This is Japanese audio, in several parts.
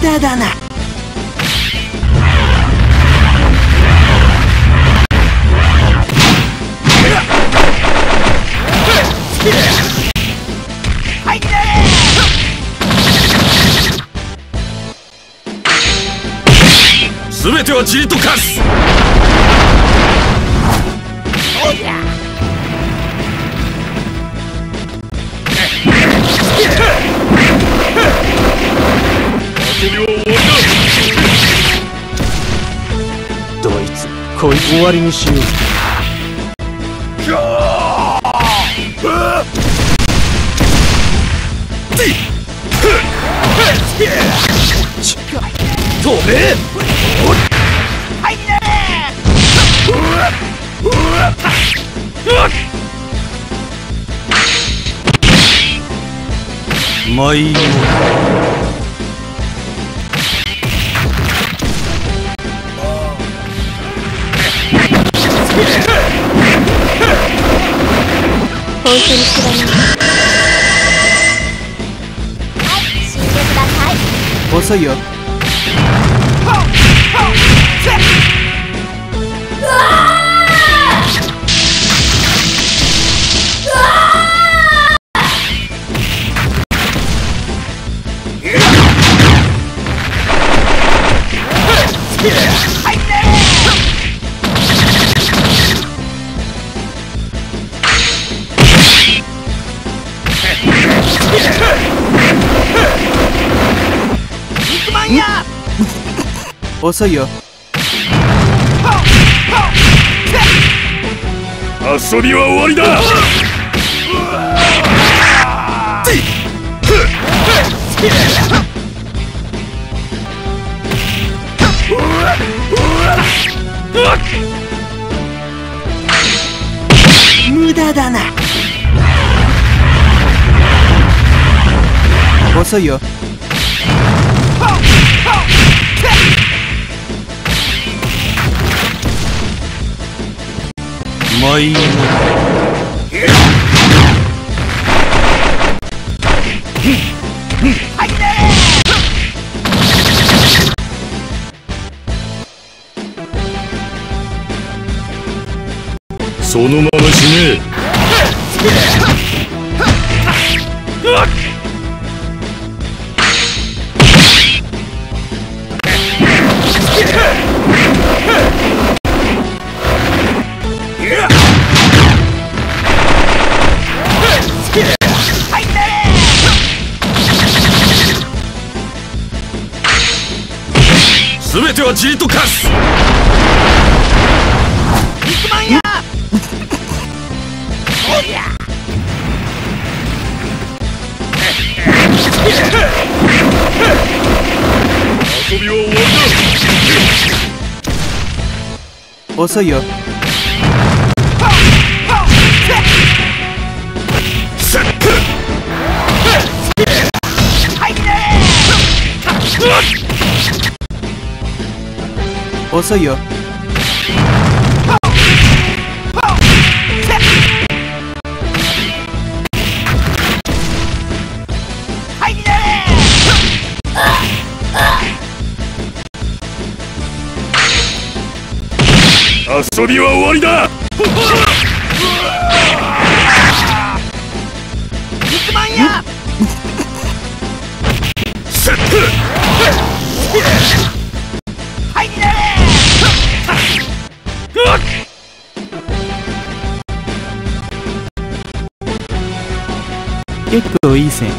駄だな。 全てはじりと化す。遊びは終わりだ。 どいつこいつ終わりにしよう。 飛べ。まいよ。 本当に知らない。はい、死んでください。 遅いよ。遅いよ。 遊びは終わりだ。 無駄だな。 遅いよ。 まいよ。そのまま死ね。全てはじりと化す。 肉まんや。おりゃ。 遊びは終わりだ。 遅いよ。遅いよ。 遊びは終わりだ。 肉まんや。 結構いい線。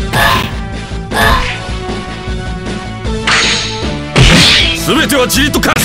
全てはじりと化